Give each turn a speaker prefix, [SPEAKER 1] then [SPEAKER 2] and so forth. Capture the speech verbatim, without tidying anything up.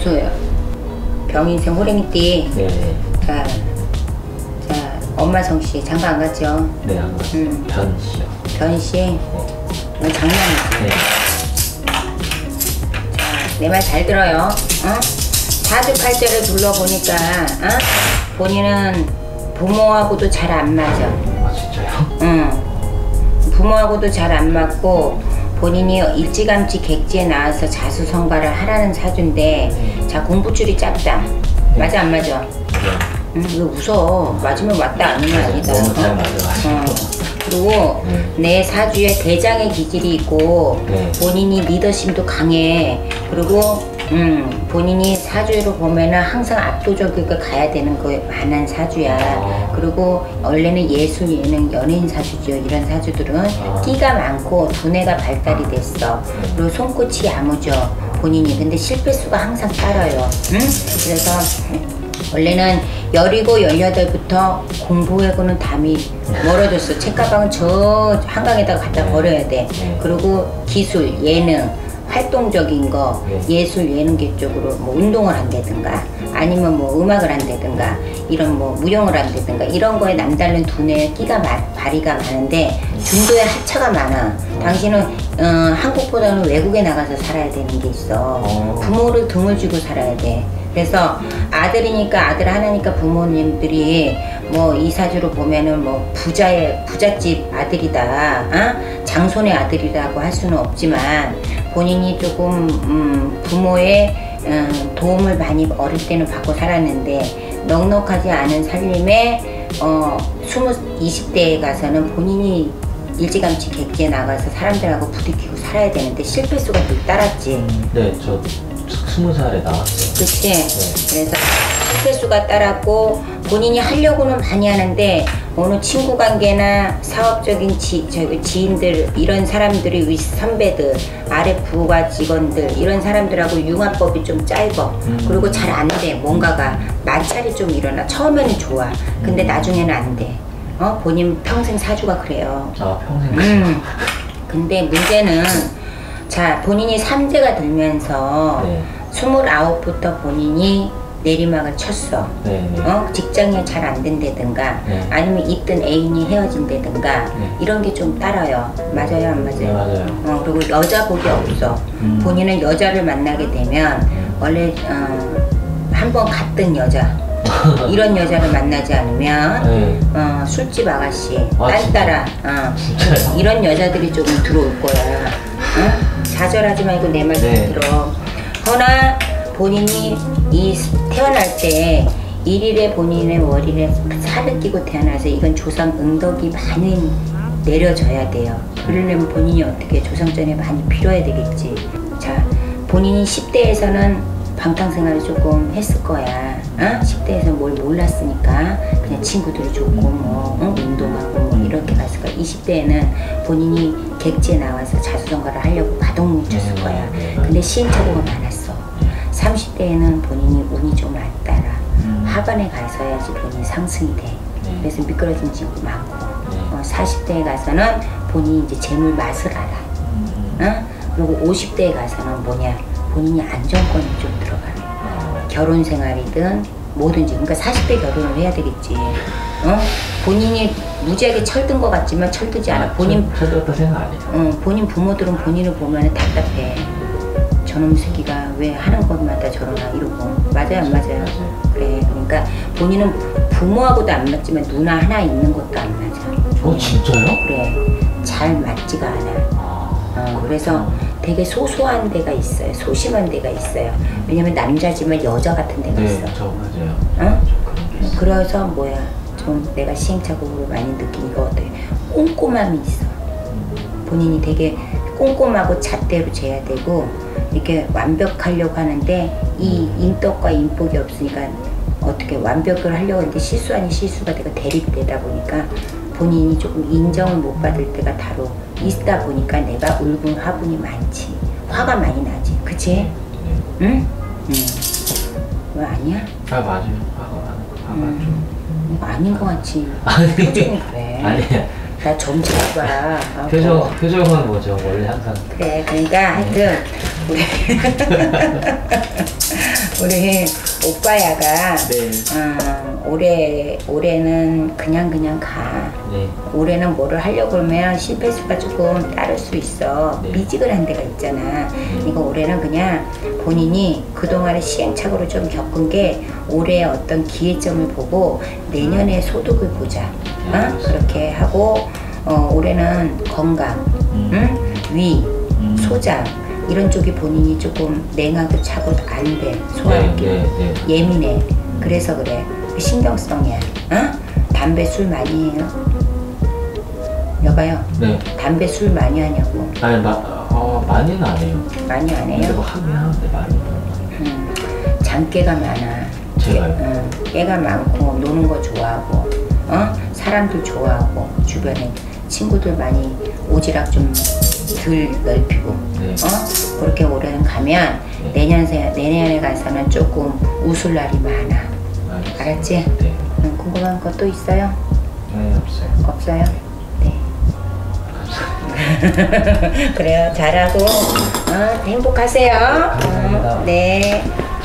[SPEAKER 1] 없어요. 병인생 호랭이띠.
[SPEAKER 2] 네.
[SPEAKER 1] 자, 자 엄마 성씨 장가 안 갔죠?
[SPEAKER 2] 네, 안 갔어요. 음. 변씨요.
[SPEAKER 1] 변씨. 네. 너 장난이지?
[SPEAKER 2] 네.
[SPEAKER 1] 자, 내 말 잘 들어요. 어? 사주팔자를 둘러보니까 어? 본인은 부모하고도 잘 안 맞아.
[SPEAKER 2] 아, 진짜요?
[SPEAKER 1] 응. 부모하고도 잘 안 맞고 본인이 일찌감치 객지에 나와서 자수성가를 하라는 사주인데 네. 자 공부줄이 짧다. 네. 맞아 안 맞아? 네. 응, 왜 웃어? 맞으면 맞다 아니면 아니다.
[SPEAKER 2] 너무 잘 맞아가지고.
[SPEAKER 1] 어. 그리고 네. 내 사주에 대장의 기질이 있고 네. 본인이 리더십도 강해. 그리고 음, 본인이 사주로 보면은 항상 압도적이게 가야 되는 거에 반한 사주야. 아. 그리고 원래는 예술, 예능, 연예인 사주죠. 이런 사주들은 아. 끼가 많고 두뇌가 발달이 됐어. 음. 그리고 손끝이 야무져 본인이. 근데 실패수가 항상 따라요. 응? 그래서 원래는 열이고 열여덟부터 공부하고는 담이 멀어졌어. 책가방은 저 한강에다가 갖다 버려야 돼. 그리고 기술, 예능, 활동적인 거, 네. 예술 예능계 쪽으로 뭐 운동을 한다든가 아니면 뭐 음악을 한다든가 이런 뭐 무용을 한다든가 이런 거에 남다른 두뇌 끼가 마, 발휘가 많은데 중도에 하차가 많아. 당신은 어, 한국보다는 외국에 나가서 살아야 되는 게 있어. 부모를 등을 쥐고 살아야 돼. 그래서 아들이니까 아들 하나니까 부모님들이 뭐 이 사주로 보면은 뭐 부자의 부잣집 아들이다, 어? 장손의 아들이라고 할 수는 없지만 본인이 조금 음, 부모의 음, 도움을 많이 어릴 때는 받고 살았는데 넉넉하지 않은 살림에 어, 스무, 이십 대에 가서는 본인이 일찌감치 객지에 나가서 사람들하고 부딪히고 살아야 되는데 실패수가 늘 따랐지.
[SPEAKER 2] 네, 저 스무 살에 나왔어요.
[SPEAKER 1] 그치?
[SPEAKER 2] 네.
[SPEAKER 1] 그래서 실패수가 따랐고 본인이 하려고는 많이 하는데 어느 친구 관계나 사업적인 지, 저기 지인들 이런 사람들이 위 선배들 아래 부하 직원들 이런 사람들하고 융합법이 좀 짧아. 음. 그리고 잘 안 돼. 뭔가가 마찰이 좀 일어나. 처음에는 좋아. 근데 음. 나중에는 안 돼. 어? 본인 평생 사주가 그래요.
[SPEAKER 2] 아 평생.
[SPEAKER 1] 음. 근데 문제는 자 본인이 삼재가 들면서 네. 스물아홉부터 본인이 내리막을 쳤어. 네, 네. 어? 직장이 잘 안 된다든가 네. 아니면 있던 애인이 헤어진다든가 네. 이런 게 좀 따라요. 맞아요 안 맞아요?
[SPEAKER 2] 네, 맞아요.
[SPEAKER 1] 어, 그리고 여자 복이 없어. 음. 본인은 여자를 만나게 되면 음. 원래 어, 한번 갔던 여자 이런 여자를 만나지 않으면 네. 어, 술집 아가씨, 아, 딸따라 어, 이런 여자들이 조금 들어올 거야. 어? 좌절하지 말고 내 말 좀 네. 들어. 허나 본인이 이 태어날 때 일일에 본인의 월일에 살을 끼고 태어나서 이건 조상 응덕이 많이 내려져야 돼요. 그러려면 본인이 어떻게 조상전에 많이 필요해야 되겠지. 자, 본인이 십 대에서는 방탕생활을 조금 했을 거야. 어? 십 대에서 뭘 몰랐으니까 그냥 친구들이 좋고 뭐 어? 운동하고 뭐 이렇게 갔을 거야. 이십 대에는 본인이 객지에 나와서 자수성가를 하려고 바둑 뭉쳤을 거야. 근데 시행착오가 많았어. 삼십 대에는 본인이 운이 좀 안 따라. 하반에 가서야지 본인이 상승이 돼. 그래서 미끄러진 친구 많고 어, 사십 대에 가서는 본인이 이제 재물 맛을 알아. 어? 그리고 오십 대에 가서는 뭐냐 본인이 안정권이 좀 들어가요. 결혼 생활이든 뭐든지. 그러니까 사십 대 결혼을 해야 되겠지. 어? 본인이 무지하게 철든 것 같지만 철들지 않아. 본인
[SPEAKER 2] 철들었다 생각 안 해요.
[SPEAKER 1] 어, 본인 부모들은 본인을 보면 답답해. 저놈 새끼가 왜 하는 것마다 저러나 이러고. 맞아요 안 맞아요? 맞아요. 그래. 그러니까 본인은 부모하고도 안 맞지만 누나 하나 있는 것도 안 맞아.
[SPEAKER 2] 어 진짜요?
[SPEAKER 1] 그래. 잘 맞지가 않아. 어, 그래서 되게 소소한 데가 있어요. 소심한 데가 있어요. 왜냐면 남자지만 여자 같은 데가
[SPEAKER 2] 네,
[SPEAKER 1] 있어.
[SPEAKER 2] 저 맞아요.
[SPEAKER 1] 어? 그래서 뭐야 좀 내가 시행착오를 많이 느낀 거 어때? 꼼꼼함이 있어. 본인이 되게 꼼꼼하고 잣대로 재야 되고 이렇게 완벽하려고 하는데 이 인덕과 인복이 없으니까 어떻게 완벽을 하려고 하는데 실수 아닌 실수가 되고 대립되다 보니까 본인이 조금 인정을 못 받을 때가 다로 있다 보니까 내가 울분 화분이 많지. 화가 많이 나지. 그치? 네. 응? 응. 왜 아니야?
[SPEAKER 2] 아 맞아요. 화가 많아. 화가 음.
[SPEAKER 1] 좀 아닌 것 같지.
[SPEAKER 2] 아니
[SPEAKER 1] 표정이 그래.
[SPEAKER 2] 아니야.
[SPEAKER 1] 나 좀 잘 봐. 아,
[SPEAKER 2] 표정,
[SPEAKER 1] 뭐.
[SPEAKER 2] 표정은 뭐죠? 원래 항상.
[SPEAKER 1] 그래, 그러니까 하여튼 우리 우리 오빠야가
[SPEAKER 2] 네.
[SPEAKER 1] 어, 올해 올해는 그냥 그냥 가.
[SPEAKER 2] 네.
[SPEAKER 1] 올해는 뭐를 하려고 그러면 실패수가 조금 따를 수 있어.
[SPEAKER 2] 네.
[SPEAKER 1] 미지근한 데가 있잖아. 그러니까 올해는 그냥 본인이 그동안에 시행착오를 좀 겪은 게 올해의 어떤 기회점을 보고 내년에 소득을 보자. 어? 그렇게 하고 어, 올해는 건강,
[SPEAKER 2] 음.
[SPEAKER 1] 응? 위,
[SPEAKER 2] 음.
[SPEAKER 1] 소장 이런 쪽이 본인이 조금 냉하고 차고 안 돼. 소화하기
[SPEAKER 2] 네, 네, 네.
[SPEAKER 1] 예민해. 그래서 그래. 신경성이야. 어? 담배 술 많이 해요? 여봐요.
[SPEAKER 2] 네.
[SPEAKER 1] 담배 술 많이 하냐고.
[SPEAKER 2] 아니, 마, 어, 많이는 안 해요.
[SPEAKER 1] 많이 안
[SPEAKER 2] 근데
[SPEAKER 1] 해요?
[SPEAKER 2] 뭐 하긴 하는데 많이.
[SPEAKER 1] 음, 장깨가 많아.
[SPEAKER 2] 제가요?
[SPEAKER 1] 깨, 응, 깨가 많고 노는 거 좋아하고, 어? 사람들 좋아하고 주변에 친구들 많이 오지랖 좀 덜 넓히고,
[SPEAKER 2] 네.
[SPEAKER 1] 어? 그렇게 올해는 가면
[SPEAKER 2] 네.
[SPEAKER 1] 내년 새 내년에 가서는 조금 웃을 날이 많아.
[SPEAKER 2] 알겠습니다.
[SPEAKER 1] 알았지?
[SPEAKER 2] 네.
[SPEAKER 1] 응, 궁금한 것도 있어요?
[SPEAKER 2] 네, 없어요.
[SPEAKER 1] 없어요? 네. 그래요. 잘하고 어, 행복하세요.
[SPEAKER 2] 감사합니다.
[SPEAKER 1] 어, 네.